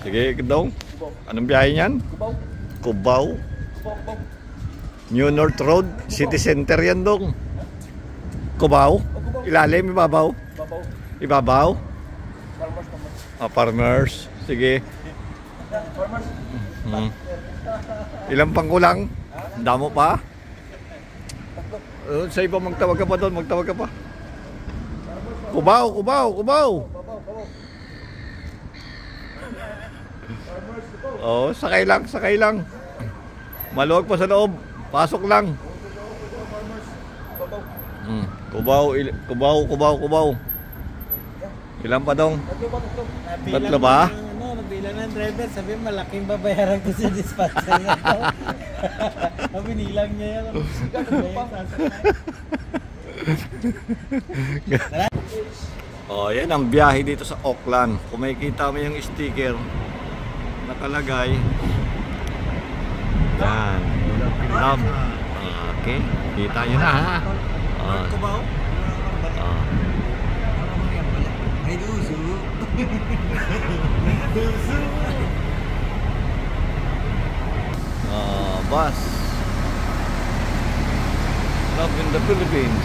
Sige, Dong. Anong biyahe niyan? Cubao. Cubao. Cubao. New North Road, City Center yan, Dong. Cubao. Ilalim, ibabaw. Babaw. Ibabaw. Farmers. Farmers. Sige. Farmers. Ilang pang kulang? Damo pa? Sa iba magtawag ka pa doon, magtawag ka pa. Cubao. Oh, sakay lang. Maluwag pa sa loob. Pasok lang. Cubao. Ilan pa dong? Tatlo ba? Nagbilang ng driver, sabi malaking babayaran ko sa dispatcher na to. Binilang niya yan. Oh, yan ang biyahe dito sa Auckland. Kung makikita mo yung sticker nakalagay. Yan. Love. Okay. Kita nyo na ha. Cubao? Ay, duso. Bus. Love in the Philippines.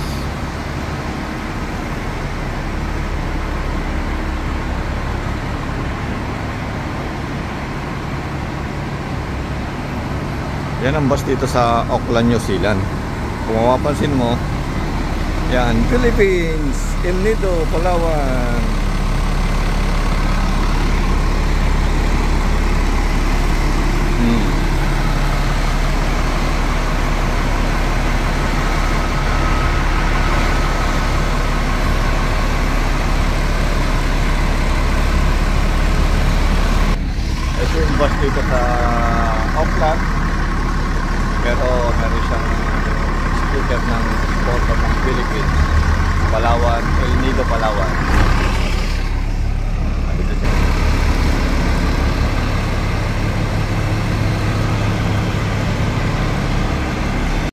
Yan ang bus dito sa Auckland, New Zealand. Kung mapapansin mo, yan, Philippines, El Nido, Palawan. Ito yung bus dito sa Auckland. Pero meron siyang sticker ng photo ng Philippines, Palawan, El Nido, Palawan.